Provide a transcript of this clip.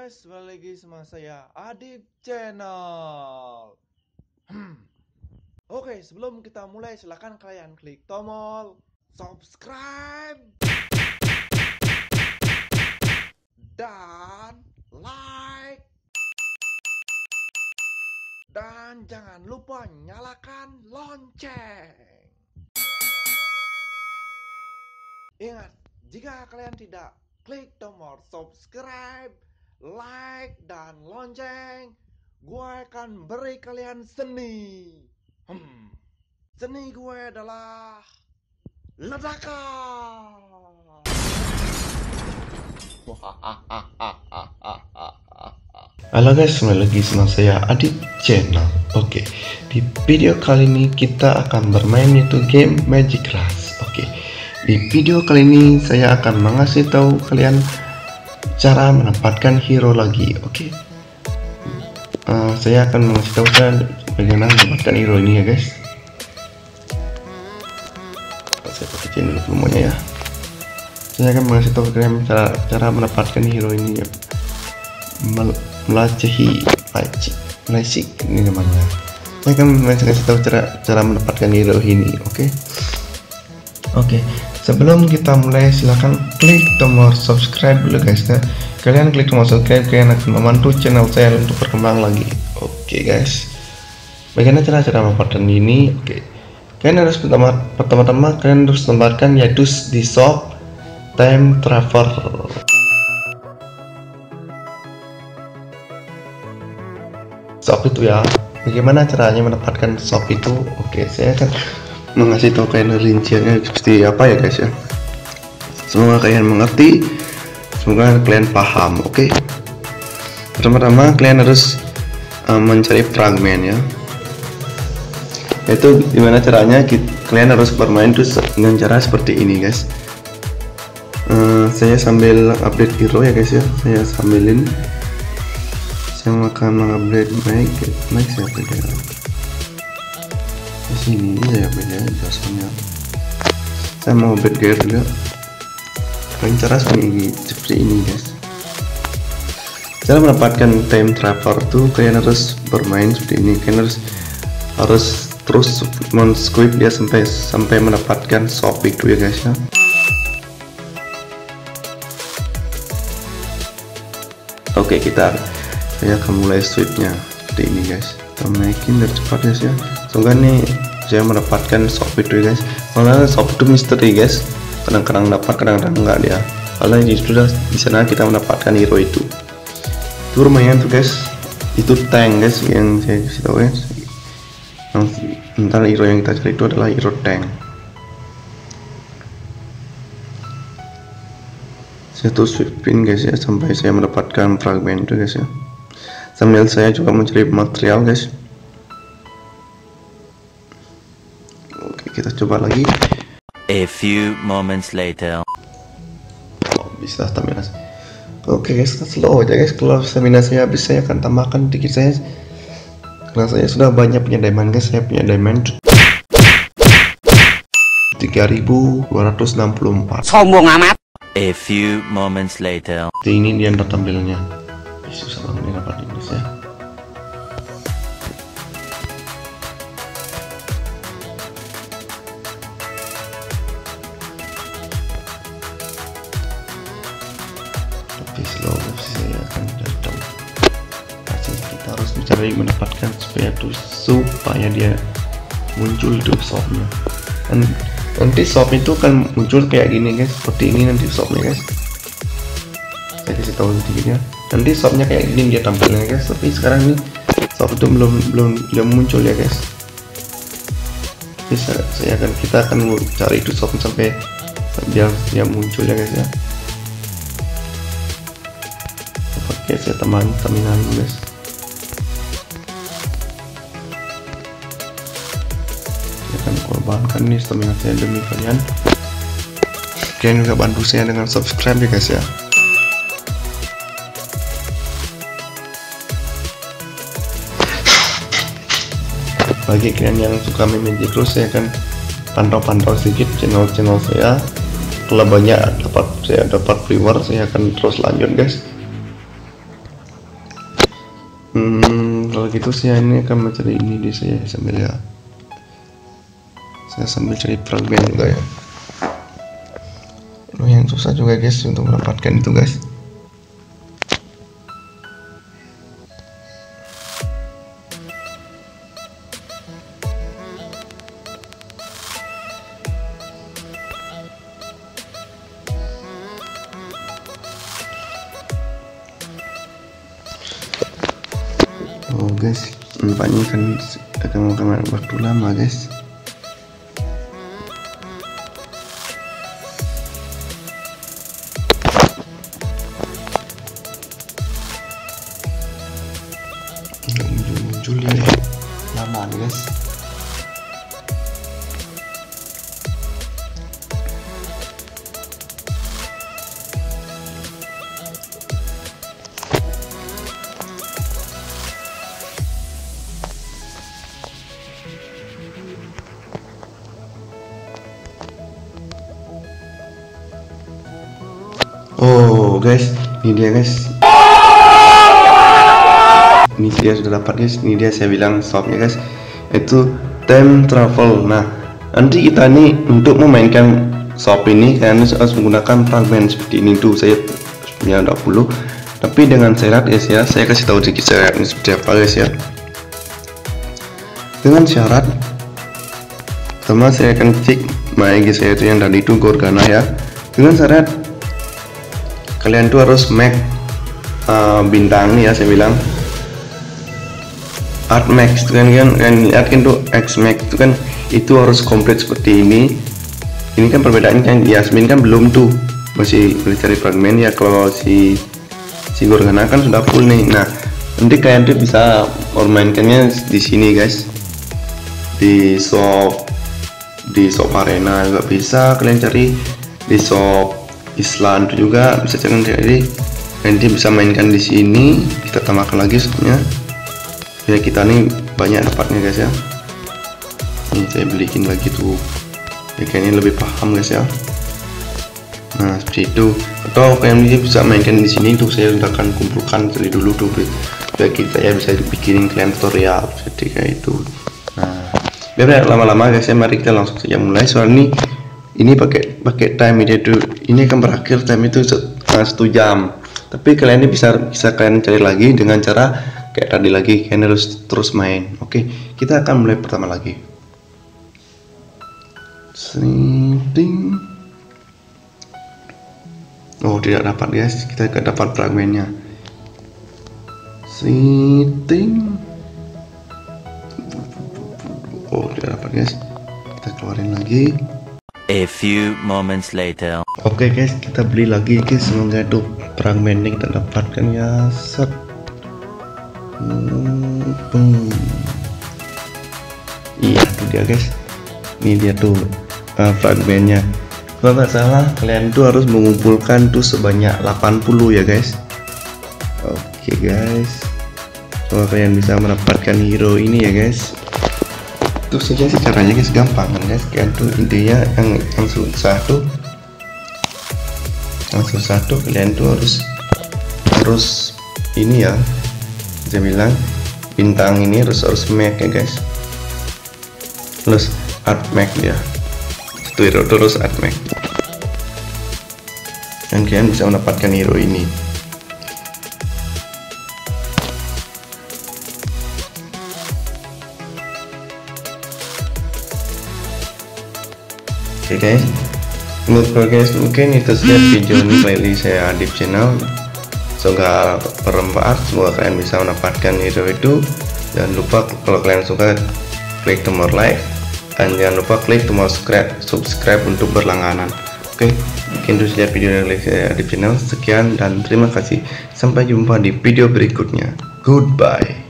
guys, balik lagi sama saya Adib Channel. Oke, sebelum kita mulai silahkan kalian klik tombol subscribe dan like, dan jangan lupa nyalakan lonceng. Ingat, jika kalian tidak klik tombol subscribe, like, dan lonceng, gue akan beri kalian seni. Seni gue adalah ledakan. Halo guys, kembali lagi sama saya Adib Channel. Oke, di video kali ini kita akan bermain yaitu game Magic Rush. Oke, di video kali ini saya akan mengasih tahu kalian cara mendapatkan hero lagi. Oke, saya akan mengasih tahu kalian bagaimana mendapatkan hero ini ya guys. Saya pakai channel semuanya ya. Saya akan mengasih tahu kalian cara mendapatkan hero ini ya. Melacehi Magic ini namanya. Saya akan mengasih tahu cara mendapatkan hero ini. Oke, sebelum kita mulai silahkan klik tombol subscribe dulu guys ya. Kalian klik tombol subscribe, kalian akan membantu channel saya untuk berkembang lagi. Oke guys, bagaimana cara mendapatkan ini? Oke, kalian harus pertama-tama kalian harus tempatkan yaitu di shop time travel. Shop itu ya, bagaimana caranya mendapatkan shop itu? Oke, saya akan mengasih tahu kalian rinciannya seperti apa ya guys ya. Semoga kalian mengerti, semoga kalian paham. Oke, pertama-tama kalian harus mencari fragmen ya. Itu gimana caranya? Kalian harus bermain tuh dengan cara seperti ini guys. Saya sambil update hero ya guys ya. Saya sambilin. Saya akan mengupdate Mike siapa ya? Di sini ya beda biasanya. Saya mau update gear juga. Kalian cara seperti ini guys. Cara mendapatkan time travel tuh kalian harus bermain seperti ini. Kalian harus terus men-squip dia sampai mendapatkan shop itu ya guys ya. Oke, saya akan mulai sweepnya seperti ini guys. Kita naikin dari cepat guys ya. Semoga nih saya mendapatkan shop itu ya guys. Karena shop itu misteri guys. Kadang-kadang dapat, kadang-kadang enggak dia. Kalau sudah di sana kita mendapatkan hero itu. Itu lumayan tuh guys. Itu tank guys yang saya kasih tahu guys. Ntar hero yang kita cari itu adalah hero tank. Saya terus sweepin guys ya sampai saya mendapatkan fragmen itu guys ya. Sambil saya juga mencari material guys. Oke, kita coba lagi. A few moments later. Oh, bisa stamina. Oke guys, kita slow aja guys. Kalau stamina saya habis, saya akan tambahkan dikit saya. Karena saya sudah banyak punya diamond guys. Saya punya diamond 3264. Sombong amat. A few moments later. Ini dia tampilnya. Susah banget ini dapat ini ya. Tapi slow saya akan datang. Pasti kita harus mencari mendapatkan supaya dia muncul di shopnya. Dan nanti shop itu kan muncul kayak gini guys, seperti ini nanti shopnya guys. Saya kasih tahu sedikitnya. Nanti shopnya kayak gini dia tampilnya guys. Tapi sekarang ini shop itu belum muncul ya guys. Bisa kita akan cari itu shop sampai dia muncul ya guys ya. Oke, saya tambahin stamina dulu guys. Saya akan korbankan nih stamina saya demi kalian. Kalian juga bantu saya dengan subscribe ya guys ya. Bagi kalian yang suka main Magic Rush, saya akan pantau sedikit channel saya. Kalau banyak saya dapat reward, saya akan terus lanjut guys. kalau gitu saya ini akan mencari ini di saya sambil ya. Saya sambil cari fragmen juga ya. Lumayan susah juga guys untuk mendapatkan itu guys. Oh guys, nampaknya akan makan waktu lama guys. Nggak muncul ya, lama nih guys. Oh guys, ini dia guys. Ini dia sudah dapat guys. Ini dia saya bilang shopnya guys. Itu time travel. Nah, nanti kita nih untuk memainkan shop ini kalian harus menggunakan fragmen seperti ini tuh. Saya punya 20. Tapi dengan syarat guys ya. Saya kasih tahu sedikit syaratnya seperti apa guys ya. Dengan syarat pertama saya akan cek main guys saya itu yang tadi itu Gorgana ya. Dengan syarat kalian tuh harus make bintang nih ya, saya bilang art max kan lihat kan tuh X max itu kan itu harus komplit seperti ini. Ini kan perbedaannya kan Yasmin kan belum tuh, masih cari fragmen ya. Kalau si Gorgana kan sudah full nih. Nah nanti kalian tuh bisa mainkannya di sini guys, di shop arena juga bisa kalian cari, di shop Island juga bisa cari. Nanti bisa mainkan di sini, kita tambahkan lagi shopnya ya. Kita nih banyak dapatnya guys ya. Ini saya belikin lagi tuh ya, kayaknya lebih paham guys ya. Nah seperti itu. Atau kalian bisa mainkan di sini tuh, saya udah akan kumpulkan dari dulu tuh biar kita ya bisa bikinin kalian tutorial seperti kayak itu. Nah biar lama-lama guys ya, mari kita langsung saja mulai. Soalnya ini pakai time itu, ini akan berakhir time itu 1 jam. Tapi kalian ini bisa kalian cari lagi dengan cara kayak tadi lagi, kalian harus terus main. Oke, kita akan mulai pertama lagi. Ting. Oh tidak dapat guys, kita gak dapat fragmennya. Ting. Oh tidak dapat guys, kita keluarin lagi. A few moments later. Oke guys, kita beli lagi guys. Semoga itu fragmen yang kita dapatkan ya. Set. Iya tuh dia guys. Ini dia tuh fragmennya. Kalau nggak salah kalian tuh harus mengumpulkan tuh sebanyak 80 ya guys. Oke guys, semoga kalian bisa mendapatkan hero ini ya guys. Itu saja sih caranya guys, gampang kan guys. Kalian tuh intinya yang susah tuh kalian tuh harus ini ya, saya bilang bintang ini harus make ya guys, terus art make dia itu hero terus art make, dan kalian bisa mendapatkan hero ini. Oke guys, mungkin itu saja video ini dari saya di channel. Semoga bermanfaat, semoga kalian bisa mendapatkan hero itu. Jangan lupa kalau kalian suka klik tombol like, dan jangan lupa klik tombol subscribe untuk berlangganan. Oke, mungkin itu saja video dari saya di channel. Sekian dan terima kasih, sampai jumpa di video berikutnya. Goodbye.